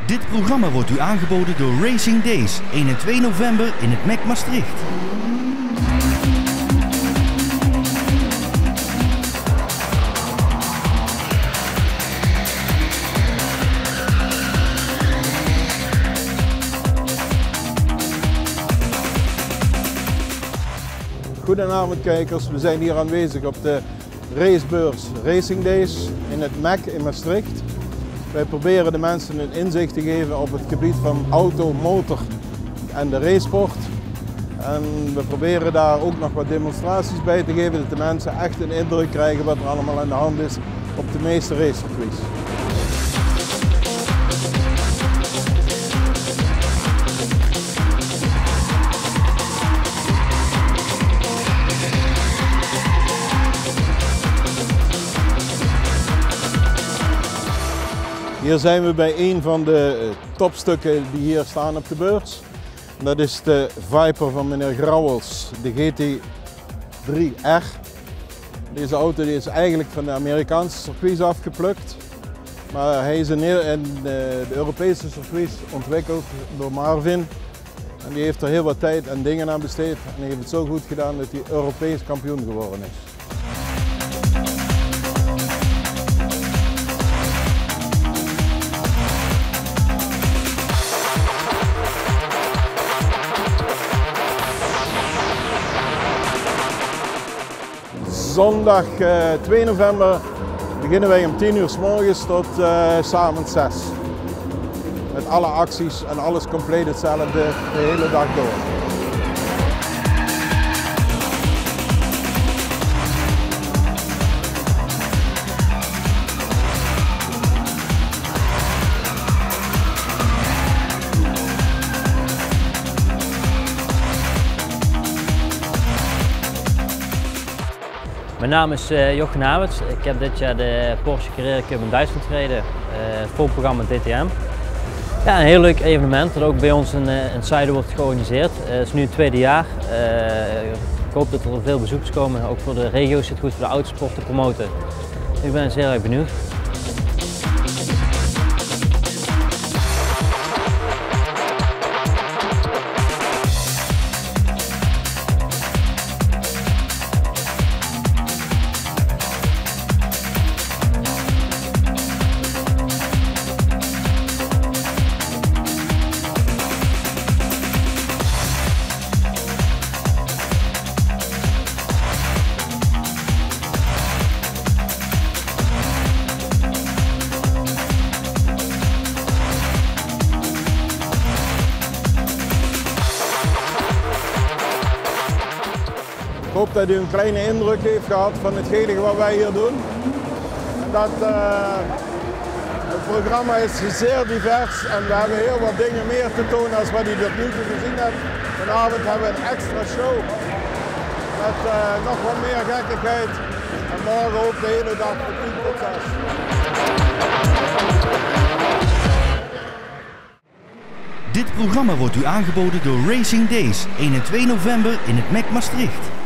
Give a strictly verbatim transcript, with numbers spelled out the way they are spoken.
Dit programma wordt u aangeboden door Racing Days, één en twee november in het M E C Maastricht. Goedenavond kijkers, we zijn hier aanwezig op de racebeurs Racing Days in het M E C in Maastricht. Wij proberen de mensen een inzicht te geven op het gebied van auto, motor en de racesport. En we proberen daar ook nog wat demonstraties bij te geven, dat de mensen echt een indruk krijgen wat er allemaal aan de hand is op de meeste racecircuits. Hier zijn we bij een van de topstukken die hier staan op de beurs. Dat is de Viper van meneer Grauwels, de G T drie R. Deze auto die is eigenlijk van de Amerikaanse circuits afgeplukt. Maar hij is in de Europese circuits ontwikkeld door Marvin. En die heeft er heel wat tijd en dingen aan besteed. En hij heeft het zo goed gedaan dat hij Europees kampioen geworden is. Zondag uh, twee november beginnen wij om tien uur 's morgens tot uh, 's avonds zes. Met alle acties en alles compleet hetzelfde de hele dag door. Mijn naam is uh, Jochen Havertz. Ik heb dit jaar de Porsche Carrera Cup in Duitsland gereden, uh, vol programma D T M. Ja, een heel leuk evenement dat ook bij ons in, uh, in Zuiden wordt georganiseerd. Uh, het is nu het tweede jaar. Uh, ik hoop dat er veel bezoekers komen, ook voor de regio is het goed voor de autosport te promoten. Ik ben dus heel erg benieuwd. Ik hoop dat u een kleine indruk heeft gehad van hetgene wat wij hier doen. Dat, uh, het programma is zeer divers en we hebben heel wat dingen meer te tonen als wat u tot nu toe gezien hebt. Vanavond hebben we een extra show met uh, nog wat meer gekkigheid en morgen ook de hele dag van tien tot zes. Dit programma wordt u aangeboden door Racing Days, één en twee november in het M E C Maastricht.